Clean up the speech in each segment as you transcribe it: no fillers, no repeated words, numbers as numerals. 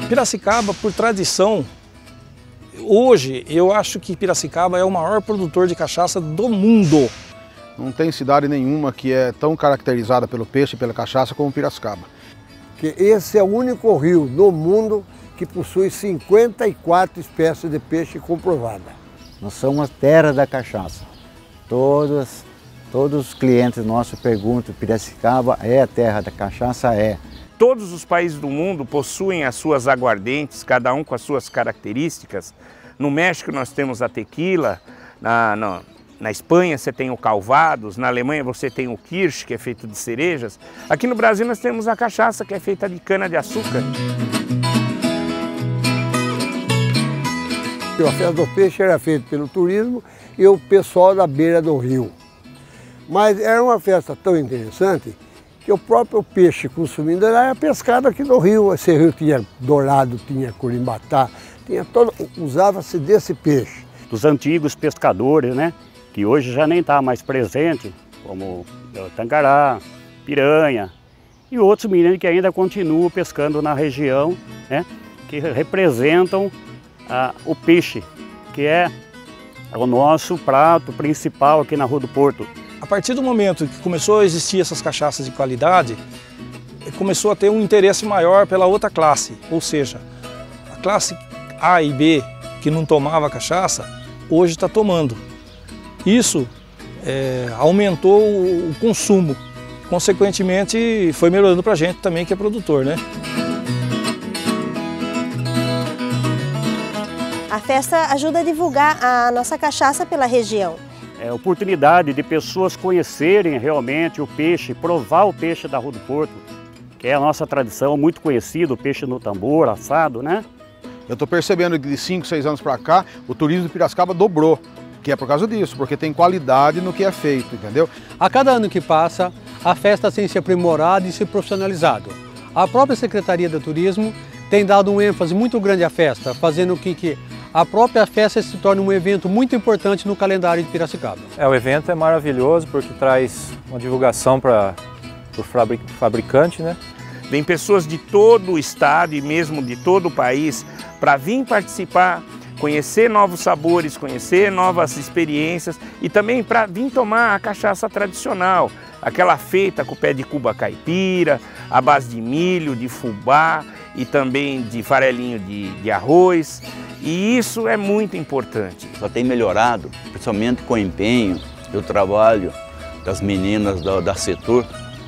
Piracicaba, por tradição, hoje eu acho que Piracicaba é o maior produtor de cachaça do mundo. Não tem cidade nenhuma que é tão caracterizada pelo peixe e pela cachaça como Piracicaba. Que esse é o único rio no mundo que possui 54 espécies de peixe comprovadas. Nós somos a terra da cachaça. Todos os clientes nossos perguntam, Piracicaba é a terra da cachaça? É. Todos os países do mundo possuem as suas aguardentes, cada um com as suas características. No México nós temos a tequila, na Espanha você tem o Calvados, na Alemanha você tem o Kirsch, que é feito de cerejas. Aqui no Brasil nós temos a cachaça, que é feita de cana-de-açúcar. A festa do peixe era feita pelo turismo e o pessoal da beira do rio. Mas era uma festa tão interessante que o próprio peixe consumido era pescado aqui no rio. Esse rio tinha dourado, tinha curimbatá, usava-se desse peixe. Dos antigos pescadores, né? Que hoje já nem está mais presente, como o tangará, piranha e outros meninos que ainda continuam pescando na região, né? Que representam o peixe, que é o nosso prato principal aqui na Rua do Porto. A partir do momento que começou a existir essas cachaças de qualidade, começou a ter um interesse maior pela outra classe, ou seja, a classe A e B, que não tomava cachaça, hoje está tomando. Isso aumentou o consumo, consequentemente foi melhorando para a gente também que é produtor, né? A festa ajuda a divulgar a nossa cachaça pela região. É a oportunidade de pessoas conhecerem realmente o peixe, provar o peixe da Rua do Porto, que é a nossa tradição, muito conhecido, o peixe no tambor, assado, né? Eu estou percebendo que de 5, 6 anos para cá, o turismo de Piracicaba dobrou, que é por causa disso, porque tem qualidade no que é feito, entendeu? A cada ano que passa, a festa tem se aprimorado e se profissionalizado. A própria Secretaria do Turismo tem dado um ênfase muito grande à festa, fazendo com que a própria festa se torne um evento muito importante no calendário de Piracicaba. O evento é maravilhoso porque traz uma divulgação para o fabricante, né? Vem pessoas de todo o estado e mesmo de todo o país para vir participar, conhecer novos sabores, conhecer novas experiências e também para vir tomar a cachaça tradicional, aquela feita com o pé de cuba caipira, à base de milho, de fubá e também de farelinho de arroz. E isso é muito importante. Só tem melhorado, principalmente com o empenho e o trabalho das meninas da setor,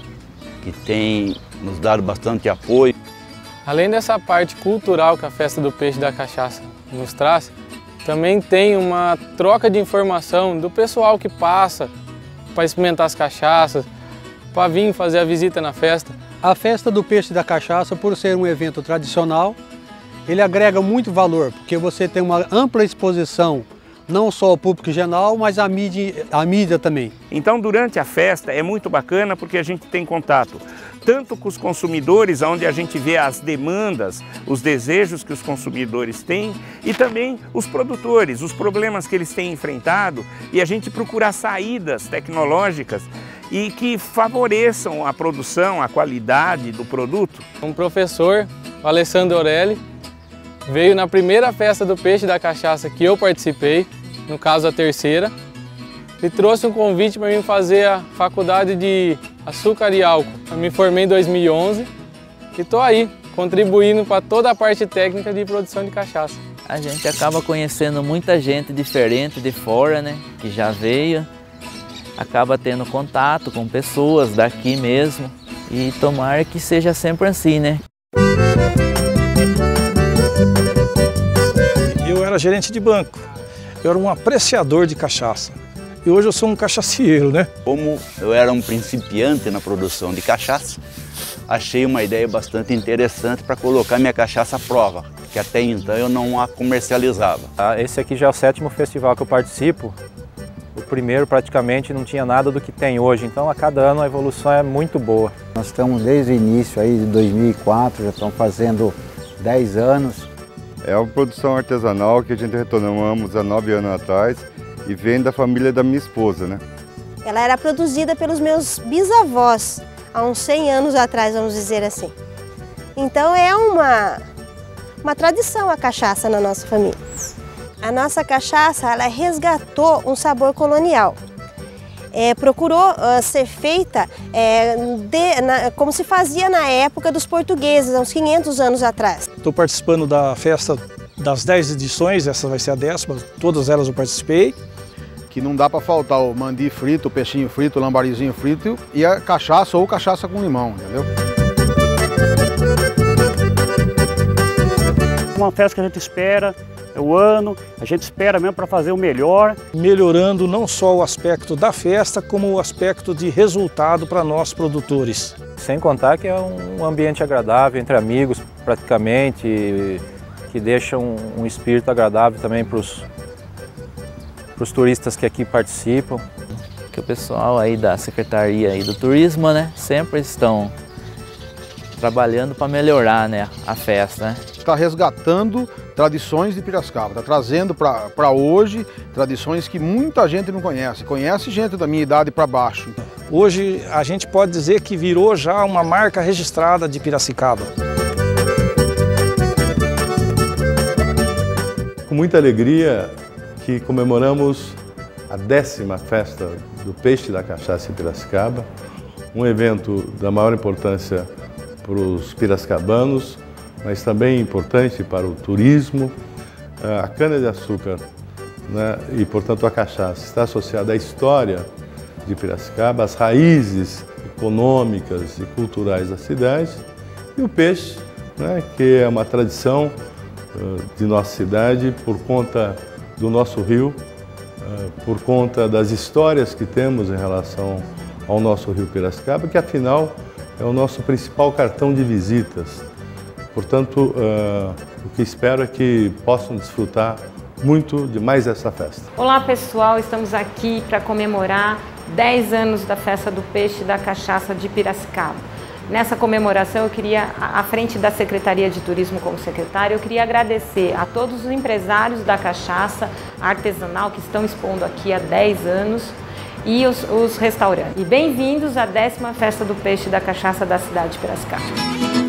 que tem nos dado bastante apoio. Além dessa parte cultural que a Festa do Peixe e da Cachaça nos traz, também tem uma troca de informação do pessoal que passa para experimentar as cachaças, para vir fazer a visita na festa. A Festa do Peixe e da Cachaça, por ser um evento tradicional, ele agrega muito valor, porque você tem uma ampla exposição, não só ao público geral, mas à mídia também. Então, durante a festa é muito bacana porque a gente tem contato tanto com os consumidores, onde a gente vê as demandas, os desejos que os consumidores têm, e também os produtores, os problemas que eles têm enfrentado, e a gente procura saídas tecnológicas e que favoreçam a produção, a qualidade do produto. Um professor, o Alessandro Aureli, veio na primeira festa do peixe e da cachaça que eu participei, no caso a terceira, e trouxe um convite para mim fazer a faculdade de açúcar e álcool. Eu me formei em 2011 e estou aí, contribuindo para toda a parte técnica de produção de cachaça. A gente acaba conhecendo muita gente diferente de fora, né, que já veio, acaba tendo contato com pessoas daqui mesmo e tomara que seja sempre assim, né? Eu era gerente de banco, eu era um apreciador de cachaça e hoje eu sou um cachacieiro, né? Como eu era um principiante na produção de cachaça, achei uma ideia bastante interessante para colocar minha cachaça à prova, que até então eu não a comercializava. Esse aqui já é o 7º festival que eu participo. O primeiro praticamente não tinha nada do que tem hoje, então a cada ano a evolução é muito boa. Nós estamos desde o início aí de 2004, já estamos fazendo 10 anos. É uma produção artesanal que a gente retomamos há 9 anos atrás e vem da família da minha esposa, né? Ela era produzida pelos meus bisavós, há uns 100 anos atrás, vamos dizer assim. Então é uma tradição a cachaça na nossa família. A nossa cachaça, ela resgatou um sabor colonial. Procurou ser feita como se fazia na época dos portugueses, há uns 500 anos atrás. Estou participando da festa das 10 edições, essa vai ser a 10ª, todas elas eu participei. Que não dá para faltar o mandi frito, o peixinho frito, o lambarizinho frito e a cachaça ou cachaça com limão, entendeu? Uma festa que a gente espera, é o ano, a gente espera mesmo para fazer o melhor. Melhorando não só o aspecto da festa, como o aspecto de resultado para nós produtores. Sem contar que é um ambiente agradável entre amigos, praticamente, que deixa um espírito agradável também para os turistas que aqui participam. Que o pessoal aí da Secretaria aí do Turismo, né, sempre estão trabalhando para melhorar, né, a festa, né? Está resgatando tradições de Piracicaba, está trazendo para hoje tradições que muita gente não conhece. Conhece gente da minha idade para baixo. Hoje a gente pode dizer que virou já uma marca registrada de Piracicaba. Com muita alegria que comemoramos a 10ª Festa do Peixe da Cachaça em Piracicaba, um evento da maior importância para os piracicabanos, mas também importante para o turismo. A cana-de-açúcar, né, e, portanto, a cachaça está associada à história de Piracicaba, às raízes econômicas e culturais da cidade, e o peixe, né, que é uma tradição de nossa cidade por conta do nosso rio, por conta das histórias que temos em relação ao nosso rio Piracicaba, que afinal é o nosso principal cartão de visitas. Portanto, o que espero é que possam desfrutar muito de mais essa festa. Olá pessoal, estamos aqui para comemorar 10 anos da Festa do Peixe da Cachaça de Piracicaba. Nessa comemoração eu queria, à frente da Secretaria de Turismo como secretário, eu queria agradecer a todos os empresários da cachaça artesanal que estão expondo aqui há 10 anos e os restaurantes. E bem-vindos à 10ª Festa do Peixe da Cachaça da cidade de Piracicaba.